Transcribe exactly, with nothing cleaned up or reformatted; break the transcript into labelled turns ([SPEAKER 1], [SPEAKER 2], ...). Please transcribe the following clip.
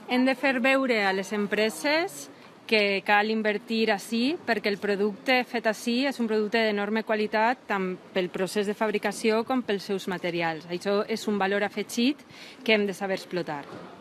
[SPEAKER 1] Hem de fer veure a les empreses que cal invertir ací perquè el producte fet ací és un producte d'enorme qualitat tant pel procés de fabricació com pels seus materials. Això és un valor afegit que hem de saber explotar.